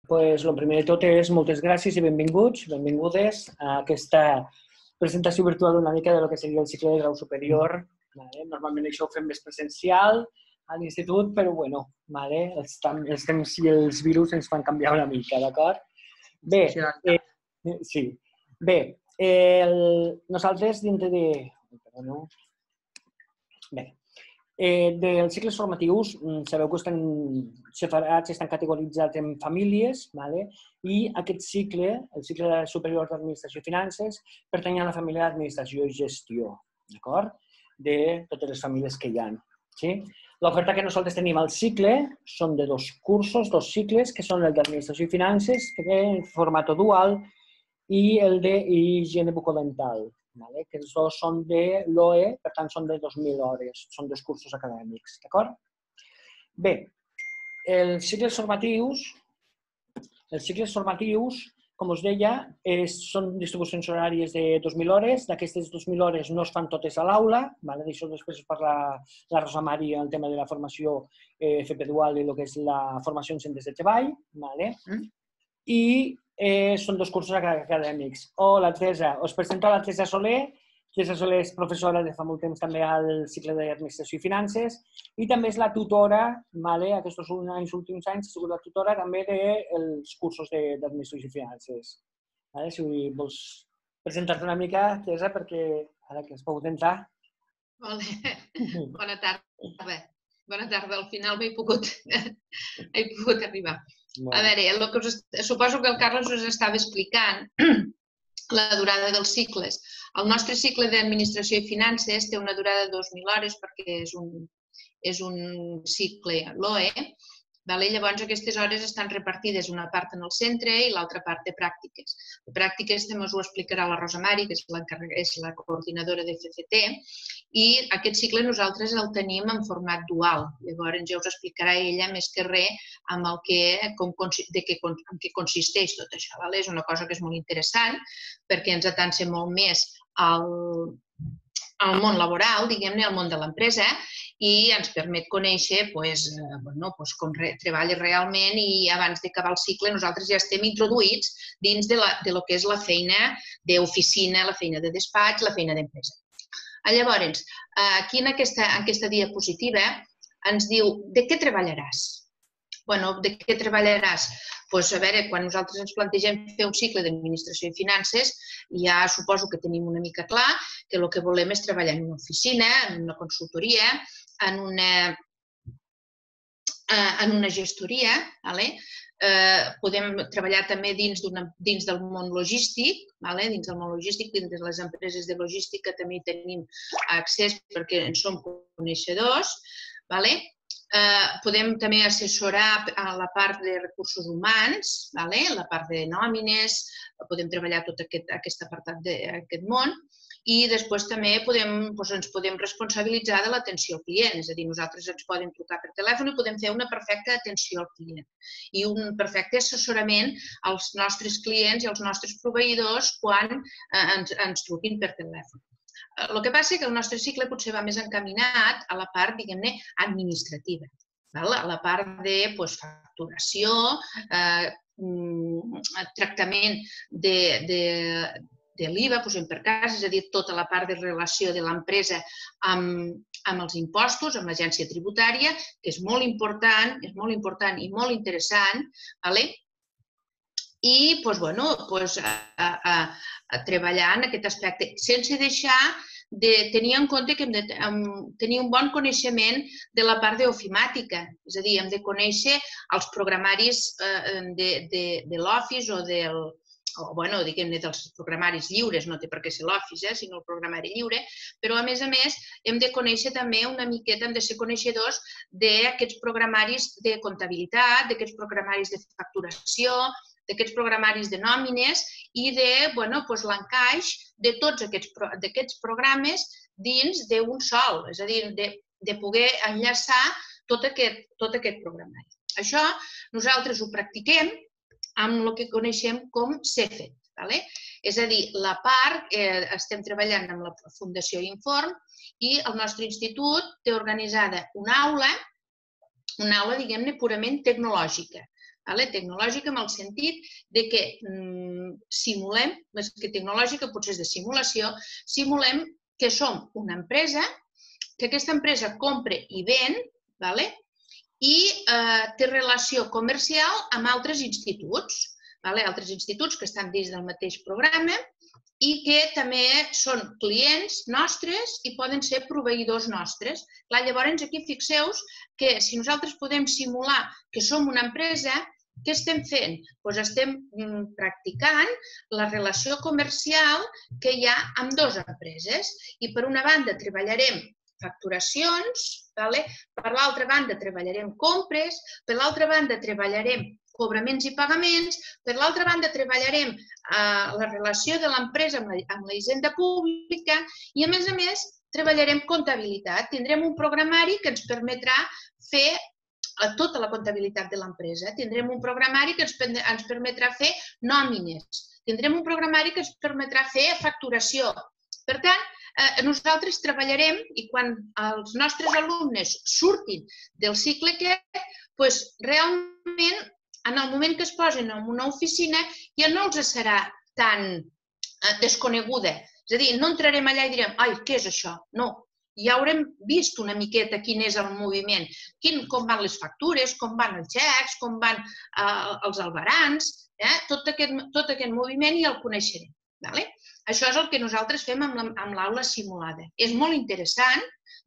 el primer de tot és moltes gràcies i benvinguts, benvingudes a aquesta presentació virtual una mica del que seria el cicle de grau superior. Normalment això ho fem més presencial a l'institut, però bueno, els temps i els virus ens fan canviar una mica, d'acord? Bé, sí. Bé, nosaltres dintre de... Perdó. Bé, dels cicles formatius, sabeu que estan separats, estan categoritzats en famílies, i aquest cicle, el cicle superior d'Administració i Finances, pertany a la família d'Administració i Gestió, d'acord? De totes les famílies que hi ha. L'oferta que nosaltres tenim al cicle són de dos cursos, dos cicles, que són el d'Administració i Finances, que té en format dual, i el d'Higiene Bucodental, que els dos són de l'OE, per tant són de 2.000 hores, són dos cursos acadèmics, d'acord? Bé, els cicles formatius, com us deia, són distribucions horàries de 2.000 hores, d'aquestes 2.000 hores no es fan totes a l'aula, d'això després parla la Rosa Mari el tema de la formació FP Dual i el que és la formació en centres de treball, i són dos cursos acadèmics. La Teresa, us presento la Teresa Soler. Teresa Soler és professora de fa molt temps també al cicle d'Administració i Finances i també és la tutora, aquests últims anys ha sigut la tutora també dels cursos d'Administració i Finances. Si vols presentar-te una mica, Teresa, perquè ara que has pogut entrar. Bona tarda. Bona tarda, al final m'he pogut arribar. A veure, suposo que el Carles us estava explicant la durada dels cicles. El nostre cicle d'Administració i Finances té una durada de 2.000 hores perquè és un cicle LOE. Llavors, aquestes hores estan repartides una part en el centre i l'altra part de pràctiques. De pràctiques també us ho explicarà la Rosa Mari, que és la coordinadora de FCT, i aquest cicle nosaltres el tenim en format dual. Llavors, ja us explicarà ella més que res en què consisteix tot això. És una cosa que és molt interessant perquè ens atansa molt més al món laboral, diguem-ne, al món de l'empresa, i ens permet conèixer com treballa realment i abans d'acabar el cicle nosaltres ja estem introduïts dins de lo que és la feina d'oficina, la feina de despatx, la feina d'empresa. Llavors, aquí en aquesta diapositiva ens diu de què treballaràs? De què treballaràs? A veure, quan nosaltres ens plantegem fer un cicle d'Administració i Finances, ja suposo que tenim una mica clar que el que volem és treballar en una oficina, en una consultoria, en una gestoria. Podem treballar també dins del món logístic, dins de les empreses de logística també hi tenim accés perquè en som coneixedors. Podem també assessorar a la part de recursos humans, la part de nòmines, podem treballar tot aquest apartat d'aquest món i després també ens podem responsabilitzar de l'atenció al client, és a dir, nosaltres ens podem trucar per telèfon i podem fer una perfecta atenció al client i un perfecte assessorament als nostres clients i als nostres proveïdors quan ens truquin per telèfon. El que passa és que el nostre cicle potser va més encaminat a la part, diguem-ne, administrativa, a la part de facturació, tractament de l'IVA, posem per cas, és a dir, tota la part de relació de l'empresa amb els impostos, amb l'agència tributària, que és molt important i molt interessant, i treballar en aquest aspecte, sense deixar de tenir en compte que hem de tenir un bon coneixement de la part d'ofimàtica, és a dir, hem de conèixer els programaris de l'Office o dels programaris lliures, no té per què ser l'Office, sinó el programari lliure, però a més hem de conèixer també una miqueta, hem de ser coneixedors d'aquests programaris de comptabilitat, d'aquests programaris de facturació, d'aquests programaris de nòmines i de l'encaix de tots aquests programes dins d'un sol, és a dir, de poder enllaçar tot aquest programari. Això nosaltres ho practiquem amb el que coneixem com CEFET. És a dir, la part, estem treballant amb la Fundació Inform i el nostre institut té organitzada una aula, diguem-ne, purament tecnològica. tecnològica en el sentit de que simulem, més que tecnològica potser és de simulació, simulem que som una empresa, que aquesta empresa compra i ven, i té relació comercial amb altres instituts, altres instituts que estan dins del mateix programa i que també són clients nostres i poden ser proveïdors nostres. Llavors, aquí fixeu-vos que si nosaltres podem simular que som una empresa, què estem fent? Doncs estem practicant la relació comercial que hi ha amb dues empreses. I per una banda treballarem facturacions, per l'altra banda treballarem compres, per l'altra banda treballarem cobraments i pagaments, per l'altra banda treballarem la relació de l'empresa amb la hisenda pública i, a més, treballarem comptabilitat. Tindrem un programari que ens permetrà fer tota la comptabilitat de l'empresa. Tindrem un programari que ens permetrà fer nòmines. Tindrem un programari que ens permetrà fer facturació. Per tant, nosaltres treballarem i quan els nostres alumnes surtin del cicle aquest, doncs realment en el moment que es posen en una oficina ja no els serà tan desconeguda. És a dir, no entrarem allà i direm, ai, què és això? No, ja haurem vist una miqueta quin és el moviment, com van les factures, com van els xecs, com van els albarans, tot aquest moviment ja el coneixerem. Això és el que nosaltres fem amb l'aula simulada. És molt interessant,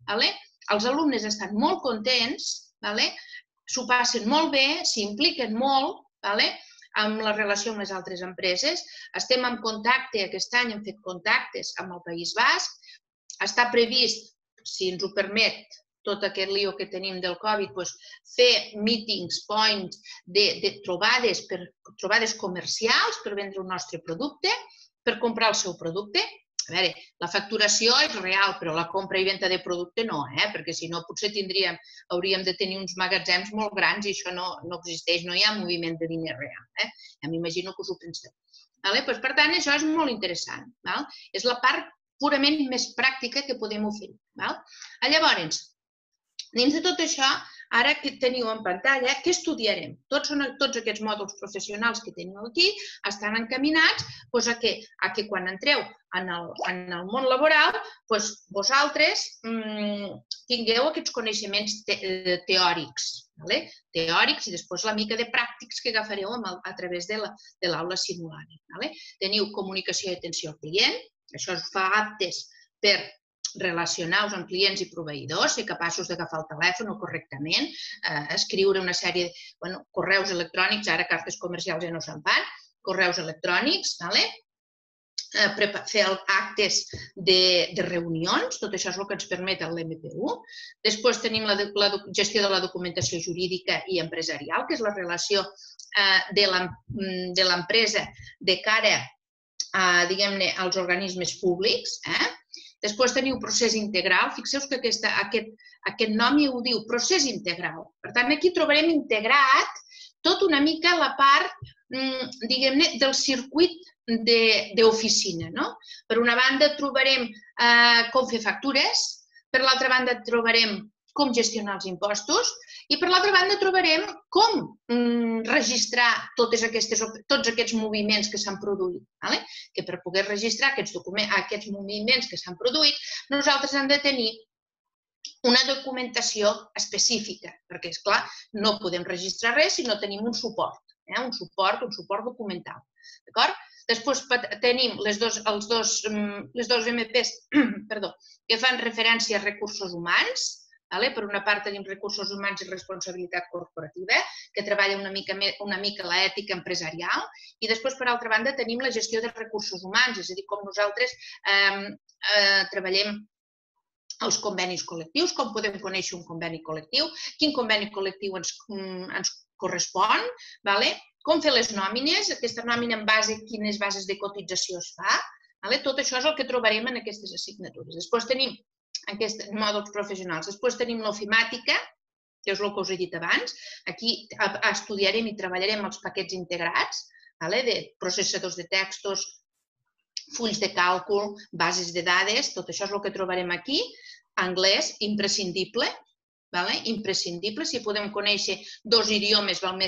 els alumnes estan molt contents, s'ho passen molt bé, s'impliquen molt amb la relació amb les altres empreses. Estem en contacte, aquest any hem fet contactes amb el País Basc. Està previst, si ens ho permet, tot aquest lío que tenim del Covid, fer meetings, points, de trobades comercials per vendre el nostre producte, per comprar el seu producte. A veure, la facturació és real, però la compra i venda de producte no, perquè si no potser hauríem de tenir uns magatzems molt grans i això no existeix, no hi ha moviment de diner real. Ja m'imagino que us ho penseu. Per tant, això és molt interessant. És la part purament més pràctica que podem oferir. Llavors, dins de tot això, ara que teniu en pantalla, què estudiarem? Tots aquests mòduls professionals que teniu aquí estan encaminats a que quan entreu en el món laboral, vosaltres tingueu aquests coneixements teòrics. Teòrics i després la mica de pràctics que agafareu a través de l'aula simulada. Teniu comunicació i atenció al client, això us fa aptes per relacionar-vos amb clients i proveïdors, ser capaços d'agafar el telèfon correctament, escriure una sèrie de correus electrònics, ara cartes comercials ja no se'n fan, correus electrònics, fer actes de reunions, tot això és el que ens permet l'MPU. Després tenim la gestió de la documentació jurídica i empresarial, que és la relació de l'empresa de cara als organismes públics. Després teniu procés integral. Fixeu-vos que aquest nom ja ho diu, procés integral. Per tant, aquí trobarem integrat tot una mica la part, diguem-ne, del circuit d'oficina. Per una banda trobarem com fer factures, per l'altra banda trobarem com gestionar els impostos i per l'altra banda trobarem com registrar tots aquests moviments que s'han produït. Que per poder registrar aquests moviments que s'han produït, nosaltres hem de tenir una documentació específica, perquè, esclar, no podem registrar res si no tenim un suport documental. Després tenim les dos MPs que fan referència a recursos humans. Per una part tenim recursos humans i responsabilitat corporativa, que treballa una mica l'ètica empresarial, i després, per altra banda, tenim la gestió de recursos humans, és a dir, com nosaltres treballem els convenis col·lectius, com podem conèixer un conveni col·lectiu, quin conveni col·lectiu ens correspon, com fer les nòmines, aquesta nòmina en base a quines bases de cotització es fa. Tot això és el que trobarem en aquestes assignatures. Després tenim aquests mòduls professionals. Després tenim l'ofimàtica, que és el que us he dit abans. Aquí estudiarem i treballarem els paquets integrats, de processadors de textos, fulls de càlcul, bases de dades, tot això és el que trobarem aquí. Anglès, imprescindible, imprescindible. Si podem conèixer 2 idiomes, val més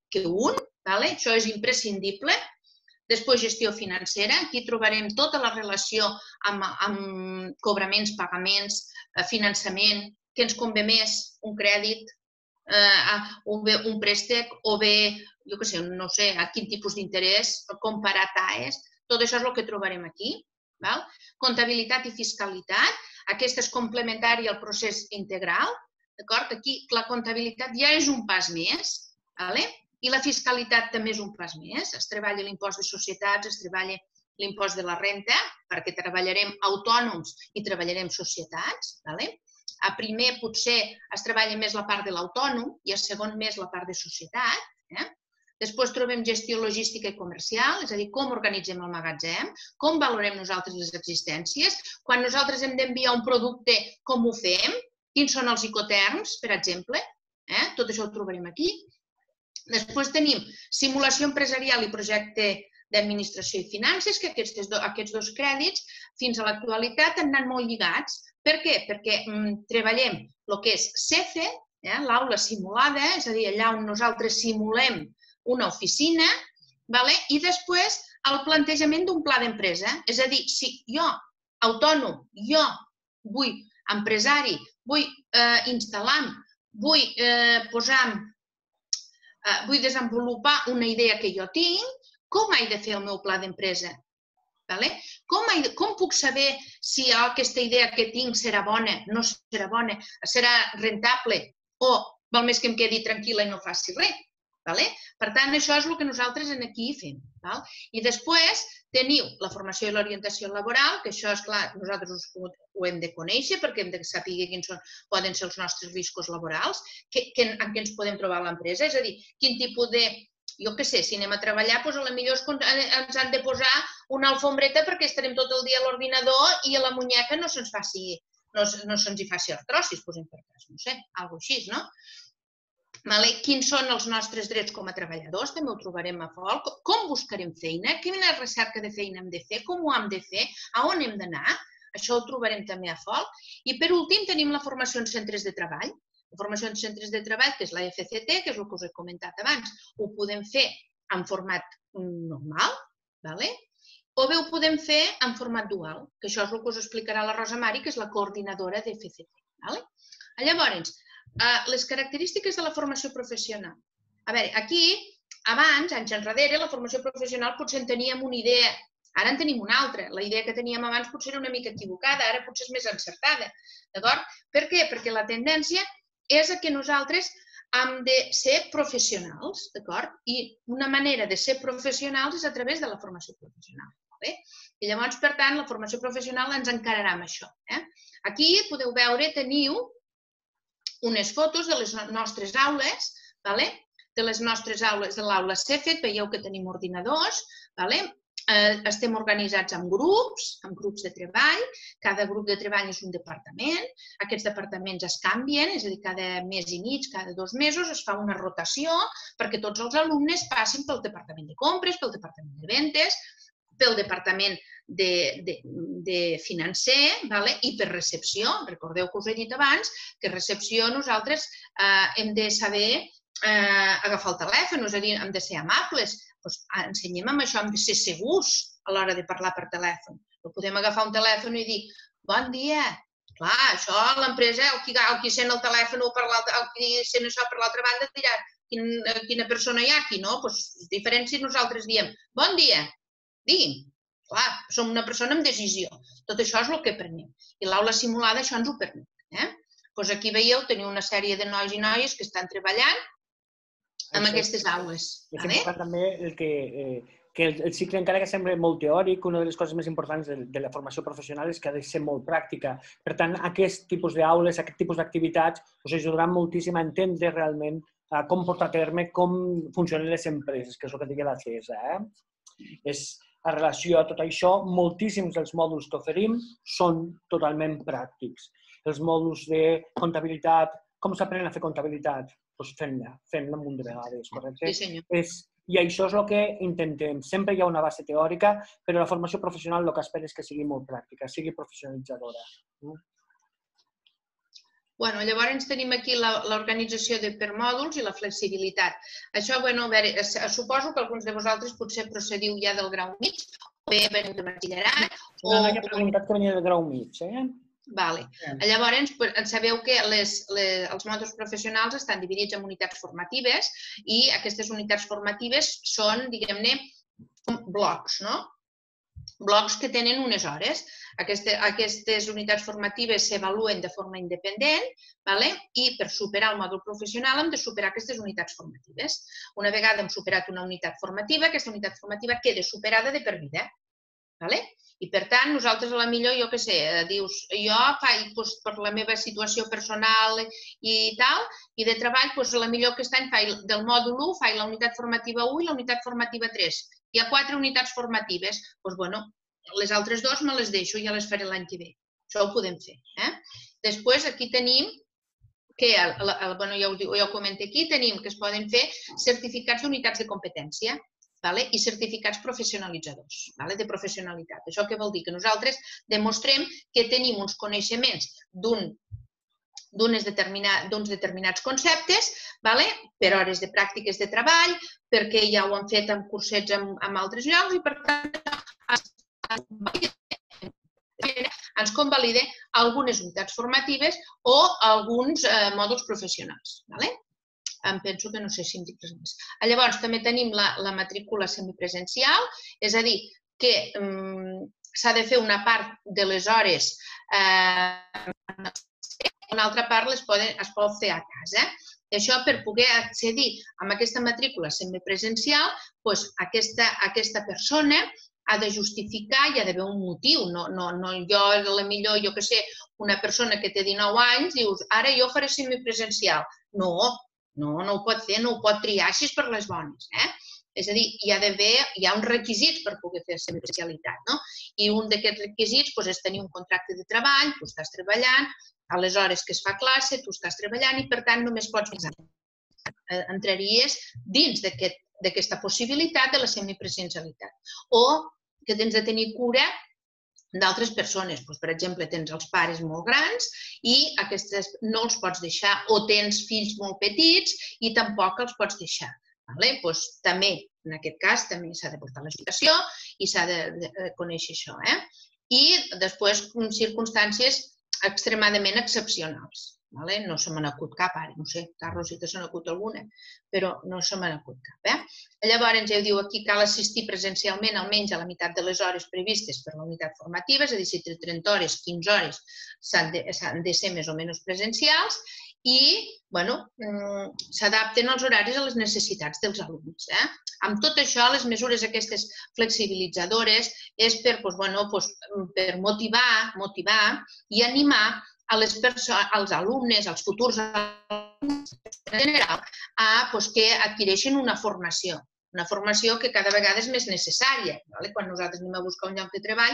que un, això és imprescindible. Després, gestió financera. Aquí trobarem tota la relació amb cobraments, pagaments, finançament, què ens convé més, un crèdit, o bé un préstec, o bé, jo què sé, no sé, a quin tipus d'interès, comparar TAEs. Tot això és el que trobarem aquí. Comptabilitat i fiscalitat. Aquesta és complementària al procés integral. Aquí la comptabilitat ja és un pas més. I la fiscalitat també és un pas més. Es treballa l'impost de societats, es treballa l'impost de la renta, perquè treballarem autònoms i treballarem societats. A primer potser es treballa més la part de l'autònom i a segon més la part de societat. Després trobem gestió logística i comercial, és a dir, com organitzem el magatzem, com valorem nosaltres les existències, quan nosaltres hem d'enviar un producte, com ho fem, quins són els icoterms, per exemple, tot això ho trobarem aquí. Després tenim simulació empresarial i projecte d'administració i finances, que aquests dos crèdits fins a l'actualitat han anat molt lligats. Per què? Perquè treballem el que és CEFE, l'aula simulada, és a dir, allà on nosaltres simulem una oficina, i després el plantejament d'un pla d'empresa. És a dir, si jo, autònom, jo vull empresari, vull instal·lar, vull desenvolupar una idea que jo tinc, com he de fer el meu pla d'empresa? Com puc saber si aquesta idea que tinc serà bona, no serà bona, serà rentable o val més que em quedi tranquil·la i no faci res? Per tant, això és el que nosaltres aquí fem. I després teniu la formació i l'orientació laboral, que això, és clar, nosaltres ho hem de conèixer perquè hem de saber quins poden ser els nostres riscos laborals, en què ens podem trobar a l'empresa, és a dir, quin tipus de... Jo què sé, si anem a treballar, potser ens han de posar una alfombreta perquè estarem tot el dia a l'ordinador i a la muñeca no se'ns hi faci artrosis, posem per cas, no sé, alguna cosa així, no? Quins són els nostres drets com a treballadors? També ho trobarem a FOL. Com buscarem feina? Quina recerca de feina hem de fer? Com ho hem de fer? A on hem d'anar? Això ho trobarem també a FOL. I per últim tenim la formació en centres de treball. La formació en centres de treball, que és la FCT, que és el que us he comentat abans. Ho podem fer en format normal, o bé ho podem fer en format dual, que això és el que us explicarà la Rosa Mari, que és la coordinadora de FCT. Llavors, les característiques de la formació professional. A veure, aquí, abans, anys enrere, la formació professional potser en teníem una idea, ara en tenim una altra. La idea que teníem abans potser era una mica equivocada, ara potser és més encertada. D'acord? Per què? Perquè la tendència és que nosaltres hem de ser professionals, d'acord? I una manera de ser professionals és a través de la formació professional. I llavors, per tant, la formació professional ens encararà amb això. Aquí podeu veure, teniu unes fotos de les nostres aules, de les nostres aules de l'aula CEFET, veieu que tenim ordinadors, estem organitzats en grups de treball, cada grup de treball és un departament, aquests departaments es canvien, és a dir, cada mes i mig, cada 2 mesos es fa una rotació perquè tots els alumnes passin pel departament de compres, pel departament de ventes, pel departament de financer i per recepció. Recordeu que us he dit abans que recepció nosaltres hem de saber agafar el telèfon, és a dir, hem de ser amables. Ensenyem amb això, hem de ser segurs a l'hora de parlar per telèfon. No podem agafar un telèfon i dir bon dia. Clar, això a l'empresa, el qui sent el telèfon o el qui sent això per l'altra banda dirà quina persona hi ha aquí, no? És diferent si nosaltres diem bon dia, digui'm. Clar, som una persona amb decisió. Tot això és el que aprenem. I l'aula simulada això ens ho permet. Aquí veieu, teniu una sèrie de nois i noies que estan treballant amb aquestes aules. És important també que el cicle, encara que sembla molt teòric, una de les coses més importants de la formació professional és que ha de ser molt pràctica. Per tant, aquest tipus d'aules, aquest tipus d'activitats us ajudaran moltíssim a entendre realment com portar a terme, com funcionen les empreses, que és el que deia la Cesa. És a relació a tot això, moltíssims dels mòduls que oferim són totalment pràctics. Els mòduls de comptabilitat, com s'aprèn a fer comptabilitat? Doncs fent-la un munt de vegades, correcte? Sí, senyor. I això és el que intentem. Sempre hi ha una base teòrica, però la formació professional el que espera és que sigui molt pràctica, sigui professionalitzadora. Bueno, llavors tenim aquí l'organització per mòduls i la flexibilitat. Això, bueno, a veure, suposo que alguns de vosaltres potser procediu ja del grau mig, o bé veniu de batxillerat, o... Una noia ha preguntat que venia del grau mig, Vale. Llavors, sabeu que els mòduls professionals estan dividits en unitats formatives i aquestes unitats formatives són, diguem-ne, blocs, no? Blocs que tenen unes hores. Aquestes unitats formatives s'avaluen de forma independent i per superar el mòdul professional hem de superar aquestes unitats formatives. Una vegada hem superat una unitat formativa, aquesta unitat formativa queda superada de per vida. I, per tant, nosaltres, a la millor, jo què sé, dius, jo faig per la meva situació personal i tal, i de treball, a la millor aquest any faig del mòdul 1, faig la unitat formativa 1 i la unitat formativa 3. Hi ha 4 unitats formatives, doncs, bueno, les altres 2 me les deixo i ja les faré l'any que ve. Això ho podem fer. Després, aquí tenim que, bueno, ja ho comento aquí, tenim que es poden fer certificats d'unitats de competència i certificats professionalitzadors, de professionalitat. Això què vol dir? Que nosaltres demostrem que tenim uns coneixements d'uns determinats conceptes per hores de pràctiques de treball, perquè ja ho han fet en cursets en altres llocs i, per tant, ens convalida algunes unitats formatives o alguns mòduls professionals. Em penso que no sé si em dic res més. Llavors, també tenim la matrícula semipresencial, és a dir, que s'ha de fer una part de les hores, una altra part es pot fer a casa. Això, per poder accedir a aquesta matrícula semipresencial, aquesta persona ha de justificar, hi ha d'haver un motiu. Jo que sé, una persona que té 19 anys, dius, ara jo faré semipresencial. No ho pot fer, no ho pot triar així per les bones. És a dir, hi ha uns requisits per poder fer semipresencialitat. I un d'aquests requisits és tenir un contracte de treball, tu estàs treballant, a les hores que es fa classe, tu estàs treballant i, per tant, només pots pensar. Entraries dins d'aquesta possibilitat de la semipresencialitat. O que tens de tenir cura d'altres persones. Per exemple, tens els pares molt grans i aquestes no els pots deixar, o tens fills molt petits i tampoc els pots deixar. També, en aquest cas, també s'ha de portar l'explicació i s'ha de conèixer això. I després, circumstàncies extremadament excepcionals. No se me n'acut cap ara, no sé, Carlos, si te se n'acut alguna, però no se me n'acut cap. Llavors, ja ho diu aquí, cal assistir presencialment almenys a la meitat de les hores previstes per la unitat formativa, és a dir, si 30 hores, 15 hores s'han de ser més o menys presencials i s'adapten els horaris a les necessitats dels alumnes. Amb tot això, les mesures aquestes flexibilitzadores és per motivar i animar als alumnes, als futurs alumnes en general, que adquireixin una formació que cada vegada és més necessària. Quan nosaltres anem a buscar un lloc de treball,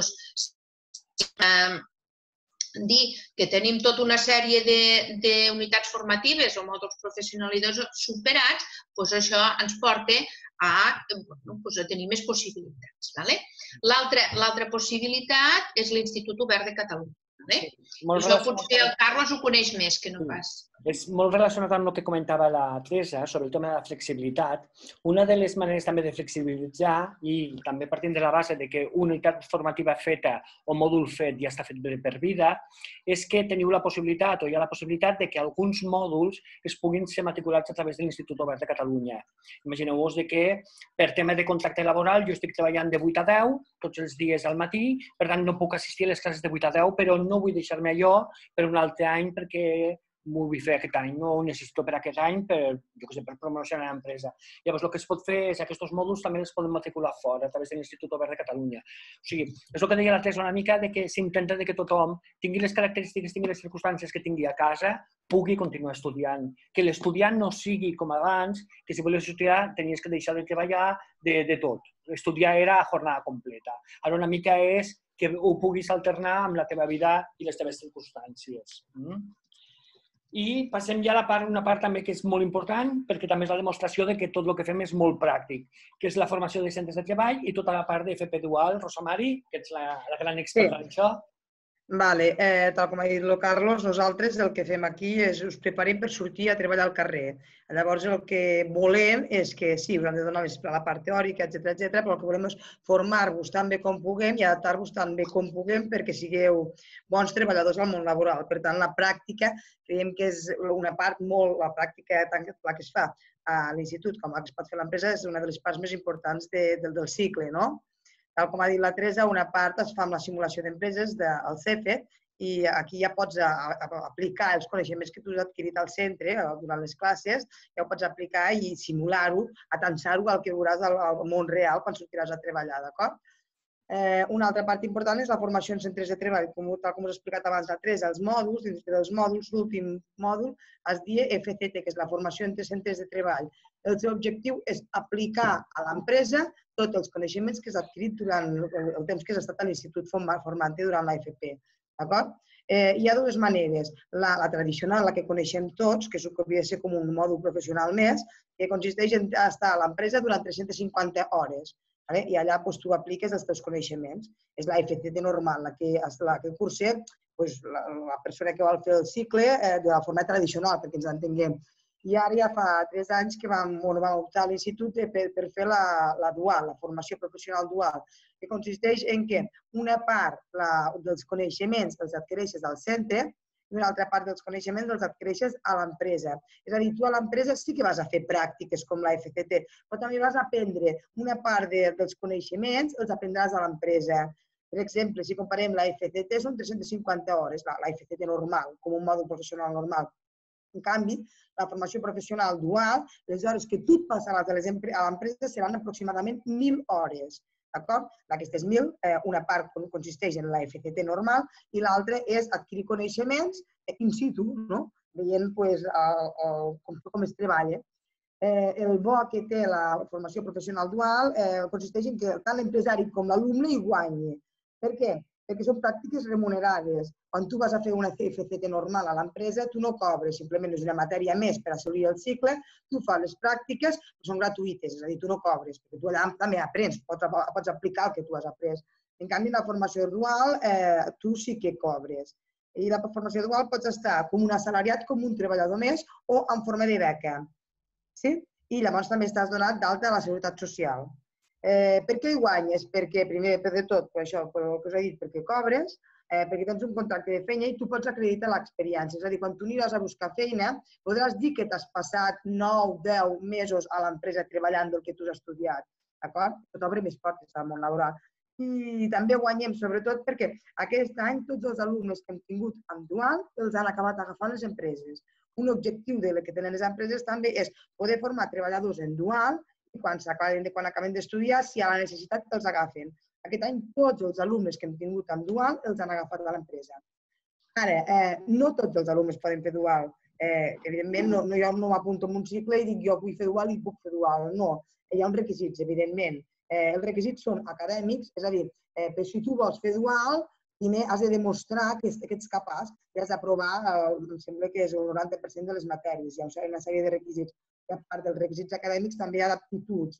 dir que tenim tota una sèrie d'unitats formatives o mòduls professionalitzadors superats, això ens porta a tenir més possibilitats. L'altra possibilitat és l'Institut Obert de Catalunya. Això potser el Carlos ho coneix més que no pas. És molt relacionat amb el que comentava la Teresa sobre el tema de la flexibilitat. Una de les maneres també de flexibilitzar, i també partint de la base que una unitat formativa feta o mòdul fet ja està fet per vida, és que teniu la possibilitat o hi ha la possibilitat que alguns mòduls es puguin ser matriculats a través de l'Institut Obert de Catalunya. Imagineu-vos que per tema de contracte laboral jo estic treballant de 8 a 10 tots els dies al matí, per tant no puc assistir a les classes de 8 a 10, però no vull deixar-me allò per un altre any perquè m'ho vull fer aquest any, no ho necessito per aquest any per promocionar l'empresa. Llavors, el que es pot fer és que aquests mòduls també els podem matricular fora a través de l'Institut Obert de Catalunya. O sigui, és el que deia la Teresa una mica, que s'intenta que tothom tingui les característiques, tingui les circumstàncies que tingui a casa, pugui continuar estudiant. Que l'estudiant no sigui com abans, que si volies estudiar tenies que deixar de treballar de tot. Estudiar era a jornada completa. Ara una mica és que ho puguis alternar amb la teva vida i les teves circumstàncies. I passem ja a una part també que és molt important, perquè també és la demostració que tot el que fem és molt pràctic, que és la formació de centres de treball i tota la part de FP Dual. Rosa Mari, que ets la gran experta d'això. Vale, tal com ha dit el Carlos, nosaltres el que fem aquí és us preparem per sortir a treballar al carrer. Llavors el que volem és que sí, us hem de donar més la part teòrica, etc, però el que volem és formar-vos tan bé com puguem i adaptar-vos tan bé com puguem perquè sigueu bons treballadors al món laboral. Per tant, la pràctica creiem que és una part molt, la pràctica tant la que es fa a l'institut com la que es pot fer a l'empresa és una de les parts més importants del cicle, no? Tal com ha dit la Teresa, una part es fa amb la simulació d'empreses del CEFET i aquí ja pots aplicar els coneixements que tu has adquirit al centre durant les classes, ja ho pots aplicar i simular-ho, atensar-ho al que veuràs al món real quan sortiràs a treballar, d'acord? Una altra part important és la formació en centres de treball, tal com us he explicat abans la Teresa, els mòduls, dins dels mòduls, l'últim mòdul es diu FCT, que és la formació entre centres de treball. El seu objectiu és aplicar a l'empresa tots els coneixements que has adquirit durant el temps que has estat a l'institut formant-te durant l'AFP. D'acord? Hi ha dues maneres. La tradicional, la que coneixem tots, que hauria de ser com un mòdul professional més, que consisteix en estar a l'empresa durant 350 hores. I allà tu apliques els teus coneixements. És la FCT normal, la que cursa la persona que vol fer el cicle de la forma tradicional, perquè ens entenguem. I ara ja fa 3 anys que vam optar a l'institut per fer la dual, la formació professional dual, que consisteix en que una part dels coneixements els adquireixes al centre i una altra part dels coneixements els adquireixes a l'empresa. És a dir, tu a l'empresa sí que vas a fer pràctiques com la FCT, però també vas a aprendre una part dels coneixements, els aprendràs a l'empresa. Per exemple, si comparem la FCT, són 350 hores, la FCT normal, com un mòdul professional normal. En canvi, la formació professional dual, les hores que tu et passaràs a l'empresa seran aproximadament 1.000 hores. D'acord? D'aquestes 1.000, una part consisteix en la FCT normal i l'altra és adquirir coneixements in situ, veient com es treballa. El bo que té la formació professional dual consisteix en que tant l'empresari com l'alumne hi guanyi. Per què? Perquè són pràctiques remunerades. Quan tu vas a fer una FCT normal a l'empresa, tu no cobres, simplement és una matèria més per assolir el cicle, tu fas les pràctiques, però són gratuïtes, és a dir, tu no cobres, perquè tu allà també aprens, pots aplicar el que tu has après. En canvi, en la formació dual, tu sí que cobres. I la formació dual pots estar com un assalariat, com un treballador més, o en forma de beca. I llavors també estàs donat d'alta a la Seguretat Social. Per què hi guanyes? Perquè, primer de tot, per això que us he dit, perquè cobres, perquè tens un contracte de feina i tu pots acreditar l'experiència. És a dir, quan tu aniràs a buscar feina, podràs dir que t'has passat 9, 10 mesos a l'empresa treballant del que tu has estudiat. D'acord? Tot obre més portes al món laboral. I també guanyem, sobretot, perquè aquest any tots els alumnes que hem tingut en dual els han acabat agafant les empreses. Un objectiu que tenen les empreses també és poder formar treballadors en dual i quan acaben d'estudiar, si hi ha la necessitat, els agafen. Aquest any tots els alumnes que hem tingut en dual els han agafat a l'empresa. Ara, no tots els alumnes poden fer dual. Evidentment, jo no m'apunto en un cicle i dic jo vull fer dual i puc fer dual. No, hi ha uns requisits, evidentment. Els requisits són acadèmics, és a dir, si tu vols fer dual, primer has de demostrar que ets capaç i has d'aprovar, em sembla que és el 90% de les matèries. Hi ha una sèrie de requisits. I a part dels requisits acadèmics també hi ha d'aptituds,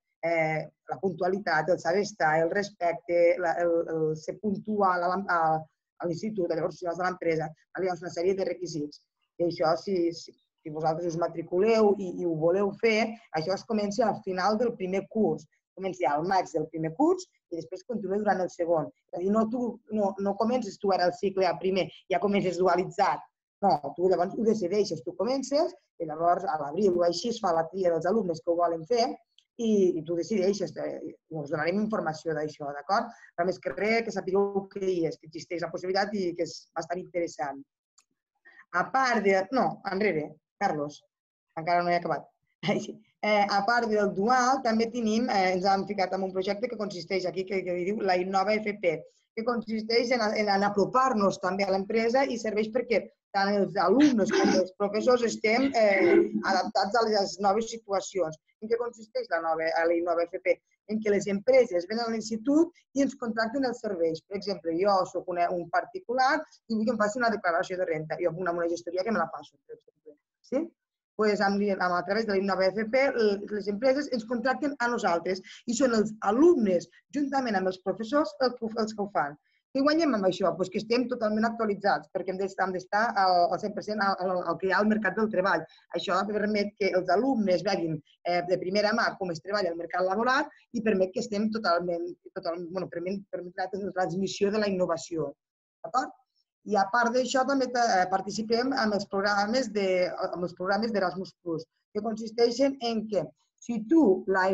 la puntualitat, el saber estar, el respecte, el ser puntual a l'institut, a llavors socials de l'empresa. Hi ha una sèrie de requisits. I això, si vosaltres us matriculeu i ho voleu fer, això es comença al final del primer curs. Comença al maig del primer curs i després continua durant el segon. És a dir, no comences tu ara el cicle a primer, ja comences dualitzat. No, tu llavors ho decideixes, tu comences i llavors a l'abril o així es fa la tria dels alumnes que ho volen fer i tu decideixes. Us donarem informació d'això, d'acord? Però més que res, que sapigueu que existeix la possibilitat i que és bastant interessant. A part de... No, enrere, Carlos, encara no he acabat. A part del dual, també tenim, ens hem ficat en un projecte que consisteix aquí, que diu la Innova FP, que consisteix en apropar-nos també a l'empresa i serveix perquè tant els alumnes com els professors estem adaptats a les noves situacions. En què consisteix la Innova FP? En què les empreses venen a l'institut i ens contracten els serveis. Per exemple, jo soc un particular i vull que em faci una declaració de renta. Jo puc anar a una gestoria que me la faci, per exemple. Sí? Doncs a través de la Innova FP, les empreses ens contracten a nosaltres i són els alumnes, juntament amb els professors, els que ho fan. Què guanyem amb això? Doncs que estem totalment actualitzats, perquè hem d'estar al 100% al que hi ha al mercat del treball. Això permet que els alumnes vegin de primera mà com es treballa al mercat laboral i permet que estem permet la transmissió de la innovació. D'acord? I a part d'això també participem amb els programes d'Erasmus+, que consisteixen en que si tu la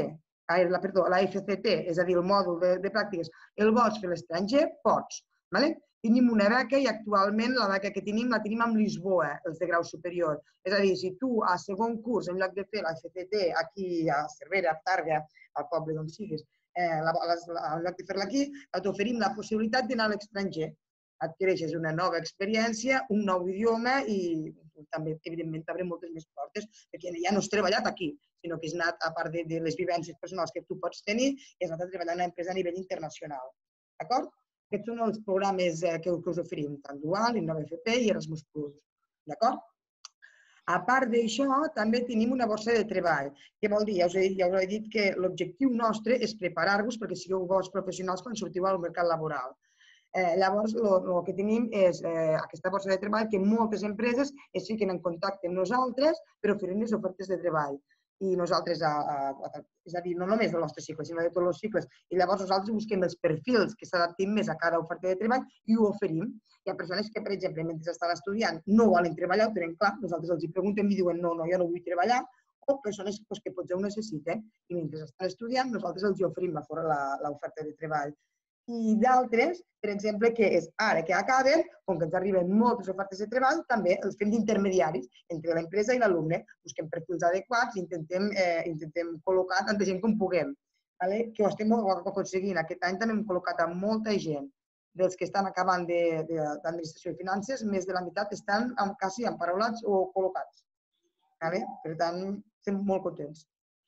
FCT, és a dir, el mòdul de pràctiques, el vols fer a l'estranger, pots. Tenim una beca i actualment la beca que tenim la tenim amb Lisboa, els de grau superior. És a dir, si tu a segon curs, en lloc de fer la FCT aquí a Cervera, a Tàrrega, al poble d'on siguis, en lloc de fer-la aquí, t'oferim la possibilitat d'anar a l'estranger. Adquireixes una nova experiència, un nou idioma i també, evidentment, t'obre moltes més portes, perquè ja no has treballat aquí, sinó que has anat, a part de les vivències personals que tu pots tenir, has anat a treballar en una empresa a nivell internacional. D'acord? Aquests són els programes que us oferim, tant Dual, InnovaFP i Erasmus+. D'acord? A part d'això, també tenim una borsa de treball. Què vol dir? Ja us he dit que l'objectiu nostre és preparar-vos perquè sigueu bons professionals quan sortiu al mercat laboral. Llavors, el que tenim és aquesta borsa de treball que moltes empreses es fiquen en contacte amb nosaltres per oferir-nos ofertes de treball. I nosaltres, és a dir, no només del nostre cicle, sinó de tots els cicles. I llavors nosaltres busquem els perfils que s'adaptin més a cada oferta de treball i ho oferim. Hi ha persones que, per exemple, mentre estan estudiant no volen treballar, ho tenen clar, nosaltres els preguntem i diuen no, jo no vull treballar, o persones que potser ho necessiten i mentre estan estudiant nosaltres els oferim l'oferta de treball. I d'altres, per exemple, que és ara que acaben, com que ens arriben moltes ofertes de treball, també els fem d'intermediaris entre l'empresa i l'alumne. Busquem perfils adequats i intentem col·locar tanta gent com puguem. Que ho estem aconseguint. Aquest any també hem col·locat a molta gent. Dels que estan acabant d'administració i finances, més de la meitat estan quasi emparaulats o col·locats. Per tant, estem molt contents.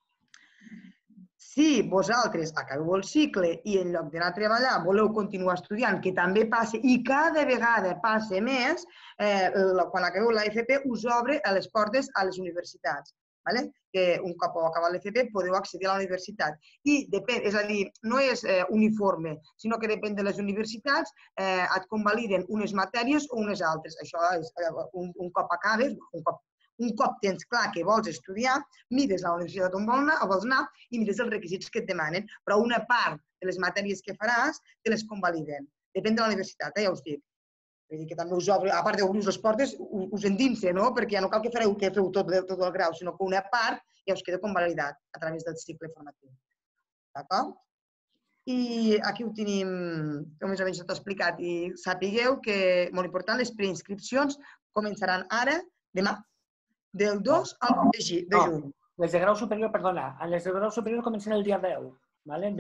Si vosaltres acabeu el cicle i en lloc d'anar a treballar voleu continuar estudiant, que també passa i cada vegada passa més, quan acabeu l'AFP us obre les portes a les universitats. Que un cop heu acabat l'FP podeu accedir a la universitat. I depèn, és a dir, no és uniforme, sinó que depèn de les universitats, et convaliden unes matèries o unes altres. Això és un cop acabes, un cop tens clar que vols estudiar, mires la universitat on vols anar i mires els requisits que et demanen, però una part de les matèries que faràs te les convaliden. Depèn de la universitat, ja us dic. Vull dir que també us obre, a part d'obrir-vos les portes, us endinse, perquè ja no cal que feu tot el grau, sinó que una part ja us queda convalidat a través del cicle formatiu. D'acord? I aquí ho tenim, més o menys tot explicat, i sapigueu que, molt important, les preinscripcions començaran ara, demà, del 2 al 8 de juny. Les de grau superior, perdona, les de grau superior comencen el dia 10. Sí.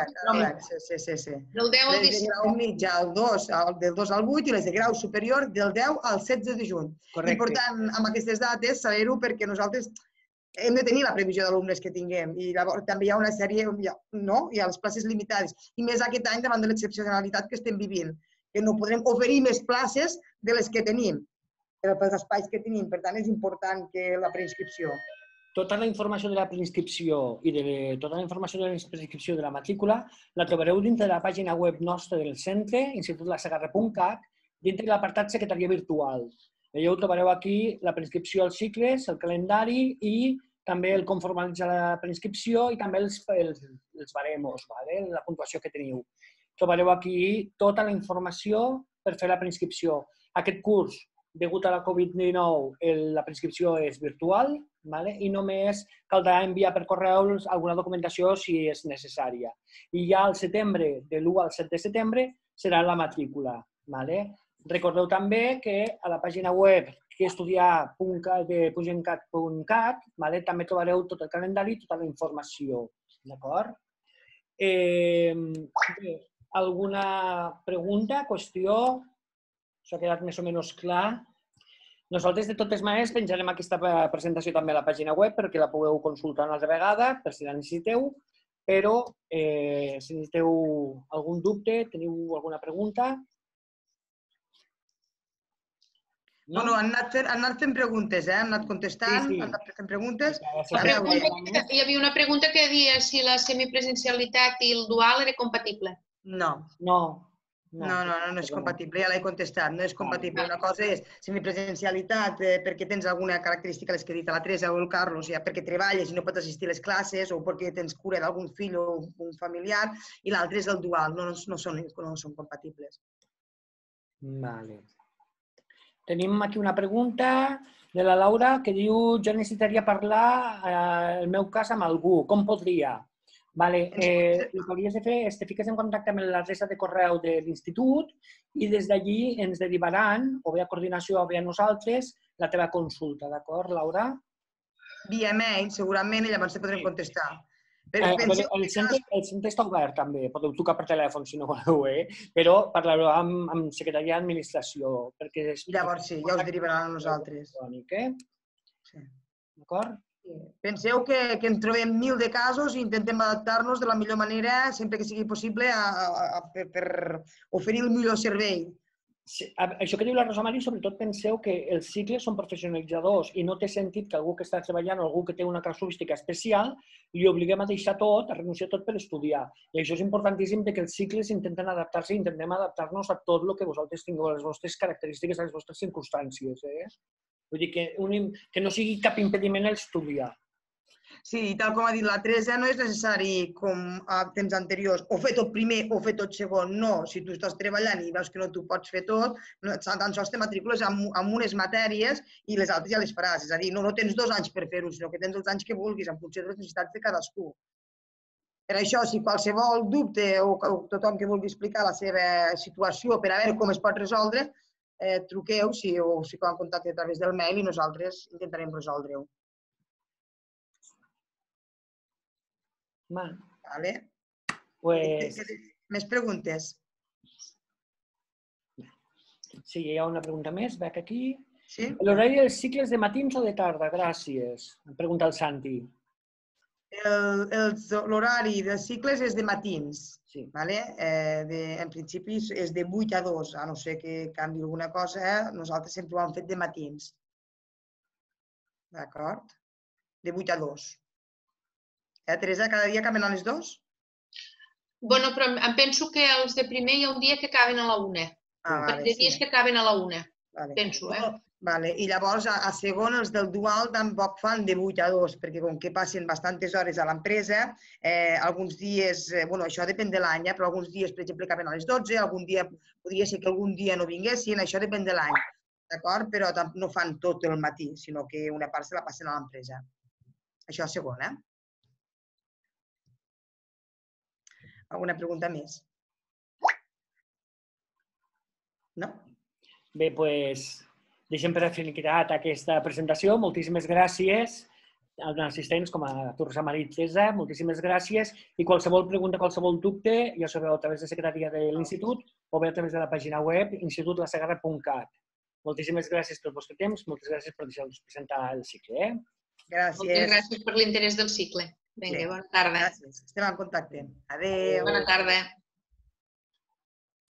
Del 10 al 17. Les de grau mitjà del 2 al 8 i les de grau superior del 10 al 16 de juny. Important, amb aquestes dates, saber-ho perquè nosaltres hem de tenir la previsió d'alumnes que tinguem i llavors també hi ha una sèrie, hi ha les places limitades i més aquest any davant de l'excepcionalitat que estem vivint, que no podrem oferir més places de les que tenim, pels espais que tenim. Per tant, és important que la preinscripció. Tota la informació de la preinscripció i tota la informació de la preinscripció de la matrícula la trobareu dintre de la pàgina web nostra del centre, institutlasegarra.cat, dintre de l'apartat secretaria virtual. Allà ho trobareu aquí la preinscripció als cicles, el calendari i també el com formalitzar la preinscripció i també els baremos, la puntuació que teniu. Trobareu aquí tota la informació per fer la preinscripció. Aquest curs, degut a la Covid-19, la preinscripció és virtual i només caldrà enviar per correu alguna documentació si és necessària. I ja al setembre, de l'1 al 7 de setembre, serà la matrícula. Recordeu també que a la pàgina web questudiar.pugencat.cat també trobareu tot el calendari i tota la informació. D'acord? Alguna pregunta, qüestió? S'ha quedat més o menys clar. Nosaltres, de totes maneres, penjarem aquesta presentació també a la pàgina web perquè la pugueu consultar una altra vegada, per si la necessiteu, però si necessiteu algun dubte, teniu alguna pregunta? Bueno, han anat fent preguntes, han anat contestant, han anat fent preguntes. Hi havia una pregunta que deia si la semipresencialitat i el dual era compatible. No. No és compatible, ja l'he contestat, no és compatible. Una cosa és semipresencialitat perquè tens alguna característica, les que he dit a la Teresa o el Carlos, ja perquè treballes i no pots assistir a les classes o perquè tens cura d'algun fill o un familiar, i l'altre és el dual, no són compatibles. Vale. Tenim aquí una pregunta de la Laura que diu: jo necessitaria parlar, el meu cas, amb algú. Com podria? Vale. El que hauries de fer és que te fiques en contacte amb l'adreça de correu de l'institut i des d'allí ens derivaran, o bé a coordinació o bé a nosaltres, la teva consulta, d'acord, Laura? Via mail, segurament, i llavors te podrem contestar. El centre està obert, també. Podeu trucar per telèfon, si no voleu, però parlareu amb secretaria d'administració. Llavors sí, ja us derivaran a nosaltres. D'acord? Penseu que ens trobem 1000 de casos i intentem adaptar-nos de la millor manera, sempre que sigui possible, per oferir el millor servei. Això que diu la Rosa Mari, sobretot penseu que els cicles són professionalitzadors i no té sentit que algú que està treballant o algú que té una casuística especial li obliguem a deixar tot, a renunciar a tot per estudiar. I això és importantíssim que els cicles intenten adaptar-se i intentem adaptar-nos a tot el que vosaltres tingueu, a les vostres característiques, a les vostres circumstàncies. Vull dir que no sigui cap impediment estudiar. Sí, tal com ha dit la Teresa, no és necessari, com a temps anteriors, o fer tot primer o fer tot segon. No, si tu estàs treballant i veus que no t'ho pots fer tot, tan sols te matricules amb unes matèries i les altres ja les faràs. És a dir, no tens 2 anys per fer-ho, sinó que tens els anys que vulguis, en funció de les necessitats de cadascú. Per això, si qualsevol dubte o tothom que vulgui explicar la seva situació per a veure com es pot resoldre, truqueu o si poden contactar a través del mail i nosaltres intentarem resoldre-ho. Vale. Més preguntes? Sí, hi ha una pregunta més. Veig aquí. Sí? L'horari dels cicles de matins o de tarda? Gràcies. Pregunta el Santi. L'horari dels cicles és de matins. Sí. En principi és de 8 a 2, a no ser que canvi alguna cosa. Nosaltres sempre ho hem fet de matins. D'acord? De 8 a 2. Teresa, cada dia acaben a les 2? Bueno, però em penso que els de primer hi ha un dia que acaben a la 1. De dies que acaben a la 1, penso, I llavors, a segon, els del dual tampoc fan de 8 a 2, perquè com que passen bastantes hores a l'empresa, alguns dies, bueno, això depèn de l'any, però alguns dies, per exemple, acaben a les 12, algun dia, podria ser que algun dia no vinguessin, això depèn de l'any, d'acord? Però no fan tot el matí, sinó que una part se la passen a l'empresa. Això a segon, Alguna pregunta més? No? Bé, doncs, deixem per finiquitat aquesta presentació. Moltíssimes gràcies als assistents, com a Rosa Mari i Teresa, moltíssimes gràcies. I qualsevol pregunta, qualsevol dubte, ja sabeu, a través de la secretaria de l'institut o bé a través de la pàgina web institutlasegarra.cat. Moltíssimes gràcies per el vostre temps, moltes gràcies per deixar-nos presentar el cicle. Gràcies. Moltes gràcies per l'interès del cicle. Vinga, bona tarda. Gràcies. Estem en contacte. Adéu. Bona tarda.